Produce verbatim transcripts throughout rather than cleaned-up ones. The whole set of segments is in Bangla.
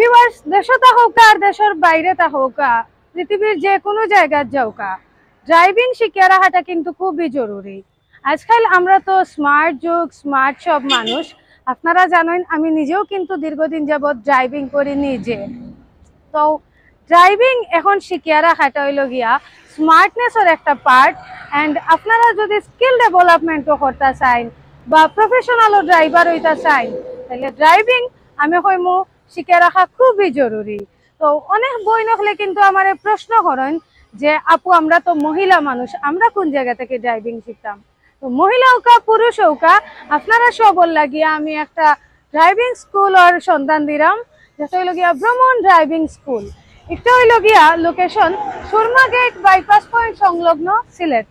ভিউয়ার্স দেশতা হোক আর দেশের বাইরে তা হোক পৃথিবীর যে কোনো জায়গায় যাওকা ড্রাইভিং শিখিয়ে রাখাটা কিন্তু খুবই জরুরি। আজকাল আমরা তো স্মার্ট যুগ, স্মার্ট সব মানুষ। আপনারা জানেন আমি নিজেও কিন্তু দীর্ঘদিন যাবৎ ড্রাইভিং করি নিজে। তো ড্রাইভিং এখন শিখিয়ে রাখাটা হইল গিয়া স্মার্টনেসের একটা পার্ট। অ্যান্ড আপনারা যদি স্কিল ডেভেলপমেন্টও করতে চান বা প্রফেশনালও ড্রাইভার হইতে চান তাহলে ড্রাইভিং আমি কইমু শিখে রাখা খুবই জরুরি। তো অনেক বই নখলে কিন্তু আমার প্রশ্ন করেন যে আপু আমরা তো মহিলা মানুষ, আমরা কোন জায়গা থেকে ড্রাইভিং শিখতাম? তো মহিলা হোকা পুরুষ হোকা আপনারা সবল লাগিয়া আমি একটা ড্রাইভিং স্কুল আর সন্ধান দিলাম, যেটা হইল গিয়া ভ্রমণ ড্রাইভিং স্কুল। এটা হইল গিয়া location Surma gate bypass point সংলগ্ন সিলেট।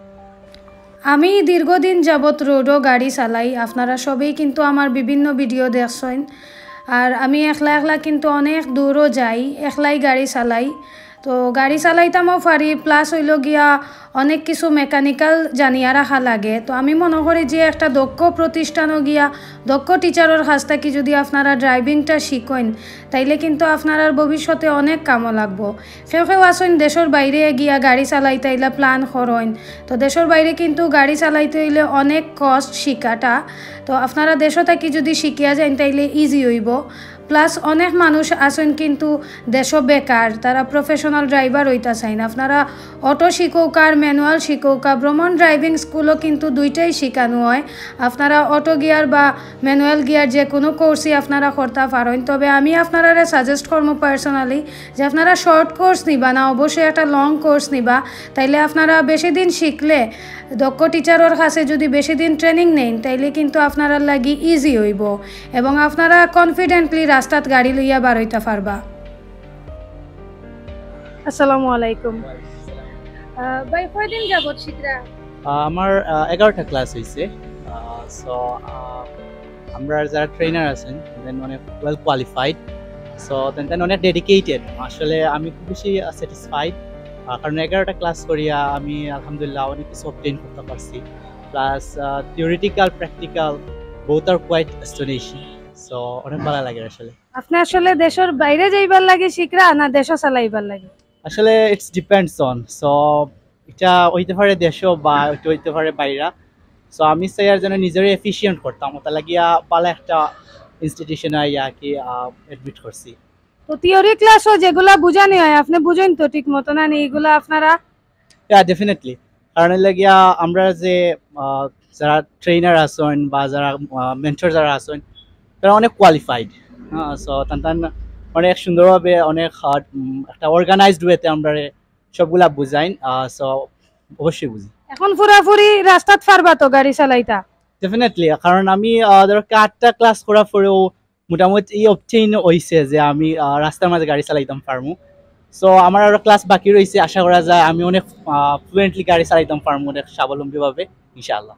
আমি দীর্ঘদিন যাবৎ রোডও গাড়ি চালাই, আপনারা সবেই কিন্তু আমার বিভিন্ন ভিডিও দেখছেন। আর আমি একলা একলা কিন্তু অনেক দূরও যাই, একলাই গাড়ি চালাই। তো গাড়ি চালাইতামও পারি, প্লাস হইল গিয়া অনেক কিছু মেকানিক্যাল জানিয়া রাখা লাগে। তো আমি মনে করি যে একটা দক্ষ প্রতিষ্ঠানও গিয়া দক্ষ টিচারের কাছ থেকে যদি আপনারা ড্রাইভিংটা শিখেন তাইলে কিন্তু আপনার ভবিষ্যতে অনেক কামও লাগবো। কেউ কেউ আসেন দেশের বাইরে গিয়া গাড়ি চালাইতে হইলে প্ল্যান করেন। তো দেশের বাইরে কিন্তু গাড়ি চালাইতে হইলে অনেক কষ্ট শিখাটা। তো আপনারা দেশও থাকি যদি শিখিয়া যান তাইলে ইজি হইব। প্লাস অনেক মানুষ আছেন কিন্তু দেশও বেকার, তারা প্রফেশনাল ড্রাইভার হইতে চান। আপনারা অটো শিখৌকার, ম্যানুয়াল শিখৌকা, ভ্রমণ ড্রাইভিং স্কুলও কিন্তু দুইটাই শিখানো হয়। আপনারা অটো গিয়ার বা ম্যানুয়াল গিয়ার যে কোনো কোর্সই আপনারা করতে পারেন। তবে আমি আপনারা সাজেস্ট করবো পার্সোনালি যে আপনারা শর্ট কোর্স নিবা না, অবশ্যই একটা লং কোর্স নিবা। তাইলে আপনারা বেশি দিন শিখলে দক্ষ টিচারের কাছে যদি বেশি দিন ট্রেনিং নেন তাইলে কিন্তু আপনারা লাগি ইজি হইব এবং আপনারা কনফিডেন্টলি রাস্তাত গাড়ি লইয়া বার হইতে পারবা। আসসালামু আলাইকুম ভাই, কয়দিন যাবত শিখরা? আমার এগারোটা ক্লাস হয়েছে। সো আমরা যারা ট্রেনার আছেন দেন অনেক ওয়েল কোয়ালিফাইড, সো দেন দেন অনেক ডেডিকেটেড। আসলে আমি খুব বেশি স্যাটিসফাইড, কারণ এগারোটা ক্লাস করিয়া আমি আলহামদুলিল্লাহ অনেক কিছু অবটেইন করতে পারছি। প্লাস থিওরিটিক্যাল প্র্যাকটিক্যাল বোথ আর কোয়াইট অ্যাস্টোনিশিং। সো অনেক ভালো লাগে। আসলে আপনি আসলে দেশের বাইরে যাইবার লাগে শিখরা না দেশও চালাইবার লাগে? আসলে ইটস ডিপেন্ডস অন। সো এটা হইতে পারে দেশও বা এটা হইতে পারে বাইরা। সো আমি চাই আর যেন নিজের এফিসিয়েন্ট করতাম, ওটা লাগিয়া পালা একটা ইনস্টিটিউশনে আইয়া কি এডমিট করছি। তো থিওরি ক্লাসও যেগুলা বুঝানি হয় আপনি বুঝেন তো ঠিক মতো না? এইগুলা আপনারা? হ্যাঁ, ডেফিনেটলি। কারণ লাগিয়া আমরা যে যারা ট্রেনার আছেন বা যারা মেন্টর যারা আছেন তারা অনেক কোয়ালিফাইড। হ্যাঁ, সো তান অনেক সুন্দরভাবে অনেক একটা অর্গানাইজড ওয়েতে আমরা সবগুলা বুঝাইন। সো অবশ্যই বুঝি। এখন পুরাপুরি রাস্তাত পারবা তো গাড়ি চালাইতা? ডেফিনেটলি, কারণ আমি ধরো আটটা ক্লাস করার পরেও মোটামুটি এই অবটেইন হয়েছে যে আমি রাস্তার মাঝে গাড়ি চালাইতাম পারমু। সো আমার আরো ক্লাস বাকি রয়েছে, আশা করা যায় আমি অনেক ফ্লুয়েন্টলি গাড়ি চালাইতাম পারমু অনেক স্বাবলম্বীভাবে ইনশাআল্লাহ।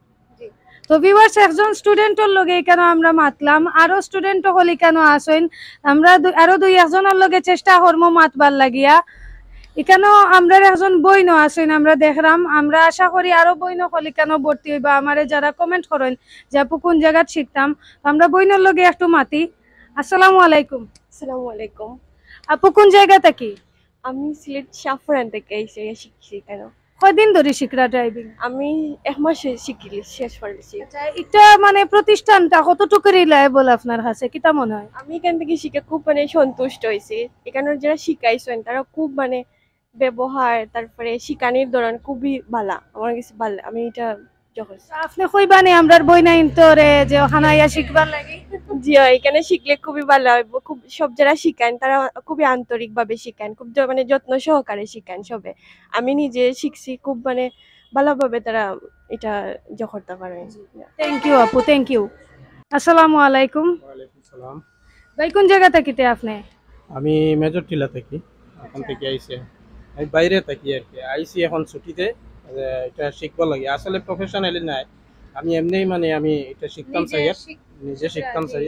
তো ভিউয়ার্স, একজন স্টুডেন্টের লগে কেন আমরা মাতলাম, আরো স্টুডেন্ট হলি কেন আসেন, আমরা আরো দুই একজনের লগে চেষ্টা করবো মাতবার লাগিয়া। এখানেও আমরা একজন বইন আসেন, আমরা দেখলাম। আমরা আশা করি আরো বইন হলি কেন ভর্তি হইবা। আমারে যারা কমেন্ট করেন যে আপু কোন জায়গা শিখতাম, আমরা বইনের লগে একটু মাতি। আসসালামু আলাইকুম। আসসালামু আলাইকুম। আপু কোন জায়গা থেকে? আমি সিলেট শাহপুরান থেকে এসে শিখছি। কেন? কয়দিন ধরে শিখরা ড্রাইভিং? আমি এক মাস শিখলি, শেষ করেছি। এটা মানে প্রতিষ্ঠানটা কতটুকু রিলায়েবল আপনার কাছে কিটা মনে হয়? আমি এখান থেকে শিখে খুব মানে সন্তুষ্ট হয়েছি। এখানে যারা শিখাইছেন তারা খুব মানে ব্যবহার, তারপরে শিখানির ধরন খুবই ভালো, আমার কাছে ভালো। আমি এটা যখন আপনি কইবানি আমরার বই নাই তোরে যে ওখানে আইয়া শিখবার লাগি? জি, এখানে শিখলে খুবই ভালো হইব। খুব সব যারা শিখান তারা খুবই আন্তরিক ভাবে শিখান, খুব মানে যত্ন সহকারে শিখান সবে। আমি নিজে শিখছি, খুব মানে ভালোভাবে তারা এটা জ করতে পারে। থ্যাংক ইউ আপু, থ্যাংক ইউ। আসসালামু আলাইকুম। ওয়ালাইকুম সালাম। ভাই কোন জায়গা থাকিতে আপনি? আমি মেজর টিলা থাকি, এখন থেকে আইছি। আমি বাইরে থাকি আর কি, আইসি এখন ছুটিতে। এটা শিখবো লাগে, আসলে প্রফেশনালি নাই, আমি এমনি মানে আমি এটা শিখতাম চাই, নিজে শিখতাম চাই।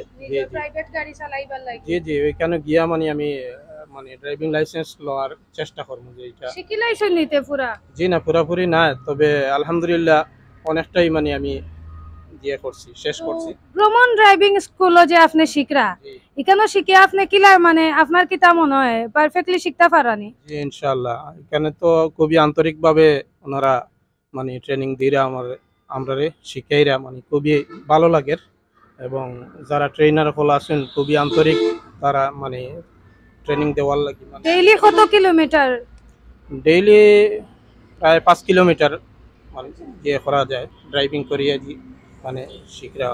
জি জি, ওইখানে গিয়া মানে আমি মানে ড্রাইভিং লাইসেন্স লওয়ার চেষ্টা করবো। যে এটা শিখি লাইসেন্স নিতে পুরা? জি না, পুরাপুরি না, তবে আলহামদুলিল্লাহ অনেকটাই মানে আমি দিয়ে করছি, শেষ করছি। ভ্রমণ ড্রাইভিং স্কুলও যে আপনি শিখরা এখানে শিখে আপনি কিলা মানে আপনার কিতা মনে হয় পারফেক্টলি শিখতে পারানি? জি ইনশাআল্লাহ, এখানে তো খুবই আন্তরিকভাবে ওনারা মানে ট্রেনিং দিরা আমার আমরারে শিখাইরা মানে খুবই ভালো লাগে। এবং যারা ট্রেনার হল আছেন খুবই আন্তরিক, তারা মানে ট্রেনিং দেওয়ার লাগে মানে ডেইলি কত কিলোমিটার? ডেইলি প্রায় পাঁচ কিলোমিটার মানে ইয়ে করা যায়, ড্রাইভিং করিয়া দি মানে শিখরা।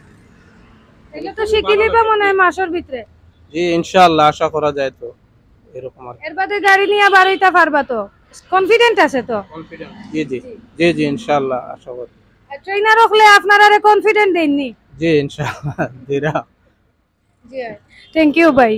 এগুলো তো শিখিলি বা মনে হয় মাসের ভিতরে? জি ইনশাআল্লাহ, আশা করা যায় তো এরকম আর এর বাদে গাড়ি নিয়ে বাড়াইতে পারবা তো? কনফিডেন্ট আছে তো? কনফিডেন্ট। জি জি জি জি ইনশাআল্লাহ আশা করি। ট্রেনার হলে আপনারা কনফিডেন্ট দেননি? জি ইনশাআল্লাহ দিরা। জি থ্যাংক ইউ ভাই।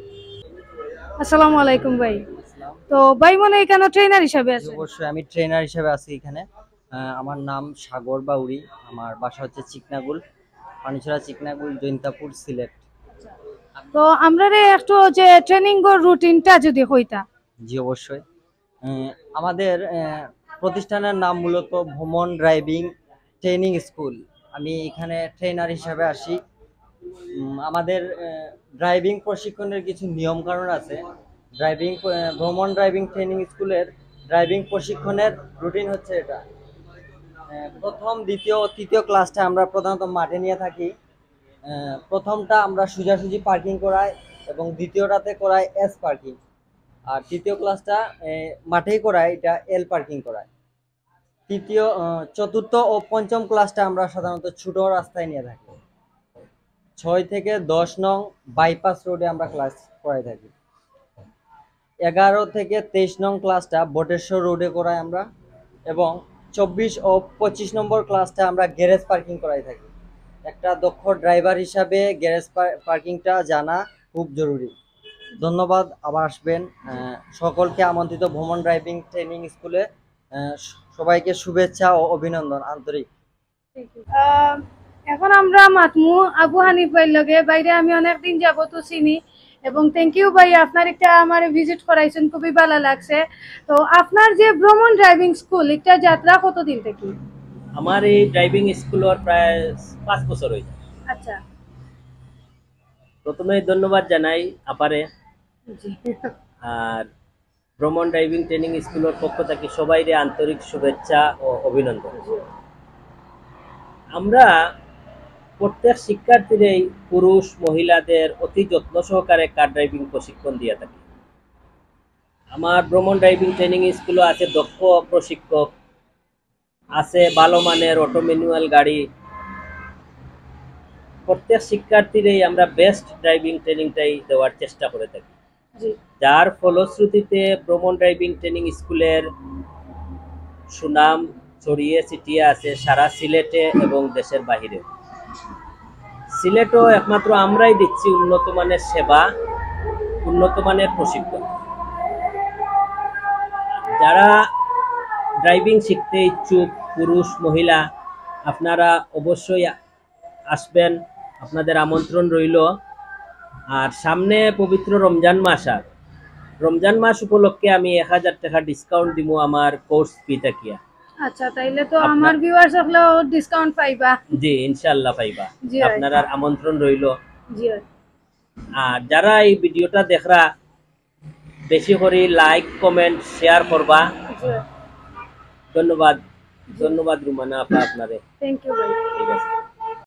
আসসালামু আলাইকুম ভাই। তো ভাই মনে এখানে ট্রেনার হিসেবে আছে? অবশ্যই আমি ট্রেনার হিসেবে আছি এখানে। আহ, আমার নাম সাগর বাউরি, আমার বাসা হচ্ছে চিকনাগুল, পানিছড়া চিকনাগুল, জৈন্তাপুর, সিলেট। তো আমরা রে একটু যে ট্রেনিং এর রুটিনটা যদি হইতা। জি অবশ্যই। আহ, আমাদের আহ, প্রতিষ্ঠানের নাম মূলত ভ্রমণ ড্রাইভিং ট্রেনিং স্কুল। আমি এখানে ট্রেনার হিসেবে আসি। উম, আমাদের ড্রাইভিং প্রশিক্ষণের কিছু নিয়ম কানুন আছে। ড্রাইভিং ভ্রমণ ড্রাইভিং ট্রেনিং স্কুলের ড্রাইভিং প্রশিক্ষণের রুটিন হচ্ছে এটা। আহ, প্রথম, দ্বিতীয় ও তৃতীয় ক্লাসটা আমরা প্রধানত মাঠে নিয়ে থাকি। আহ, প্রথমটা আমরা সোজাসুজি পার্কিং করাই এবং দ্বিতীয়টাতে করাই এস পার্কিং, আর তৃতীয় ক্লাসটা আহ, মাঠেই করাই, এটা এল পার্কিং করায়। তৃতীয় আহ, চতুর্থ ও পঞ্চম ক্লাসটা আমরা সাধারণত ছোট রাস্তায় নিয়ে থাকি। ছয় থেকে দশ নং বাইপাস রোডে আমরা ক্লাস করাই থাকি। এগারো থেকে তেইশ নং ক্লাসটা বটেশ্বর রোডে করাই আমরা, এবং চব্বিশ ও পঁচিশ নম্বর ক্লাসটা আমরা গ্যারেজ পার্কিং করাই থাকি। একটা দক্ষ ড্রাইভার হিসাবে গ্যারেজ পার্কিংটা জানা খুব জরুরি। ধন্যবাদ, আবার আসবেন। আহ, সকলকে আমন্ত্রিত ভ্রমণ ড্রাইভিং ট্রেনিং স্কুলে। আহ, সবাইকে শুভেচ্ছা ও অভিনন্দন আন্তরিক। আহ, এখন আমরা মাতমু আবু হানিফ ভাইয়ের লগে। বাইরে আমি অনেকদিন যাব তো চিনি, এবং থ্যাংক ইউ ভাই, আপনার একটা আমার ভিজিট করাইছেন, খুবই ভালো লাগছে। তো আপনার যে ভ্রমণ ড্রাইভিং স্কুল, একটা যাত্রা কতদিন থেকে? আমার এই ড্রাইভিং স্কুলের প্রায় পাঁচ বছর হয়েছে। আচ্ছা, প্রথমে ধন্যবাদ জানাই আপারে, জি। আর ভ্রমণ ড্রাইভিং ট্রেনিং স্কুলের পক্ষ থেকে সবাইরে আন্তরিক শুভেচ্ছা ও অভিনন্দন। আমরা প্রত্যেক শিক্ষার্থীরাই পুরুষ মহিলাদের অতি যত্ন সহকারে কার ড্রাইভিং প্রশিক্ষণ দিয়ে থাকি। আমার ভ্রমণ ড্রাইভিং ট্রেনিং স্কুলে আছে দক্ষ প্রশিক্ষক, আছে ভালো মানের অটো ম্যানুয়াল গাড়ি। প্রত্যেক শিক্ষার্থীরাই আমরা বেস্ট ড্রাইভিং ট্রেনিংটাই দেওয়ার চেষ্টা করে থাকি, যার ফলশ্রুতিতে ভ্রমণ ড্রাইভিং ট্রেনিং স্কুলের সুনাম ছড়িয়ে ছিটিয়ে আছে সারা সিলেটে এবং দেশের বাহিরে। সিলেটও একমাত্র আমরাই দিচ্ছি উন্নত মানের সেবা, উন্নত মানের প্রশিক্ষণ। যারা ড্রাইভিং শিখতে ইচ্ছুক পুরুষ মহিলা, আপনারা অবশ্যই আসবেন, আপনাদের আমন্ত্রণ রইল। আর সামনে পবিত্র রমজান মাস, আর রমজান মাস উপলক্ষে আমি এক হাজার টাকা ডিসকাউন্ট দিব আমার কোর্স ফি থাকিয়া। আচ্ছা, তাইলে তো আমার ভিউয়ার্স হলো ডিসকাউন্ট পাইবা? জি ইনশাআল্লাহ পাইবা, আপনার আমন্ত্রণ রইল। জি। আর যারা এই ভিডিওটা দেখরা, বেশি করে লাইক কমেন্ট শেয়ার করবা। ধন্যবাদ, ধন্যবাদ রুমানা আপা আপনারে। থ্যাংক ইউ ভাই। ঠিক আছে।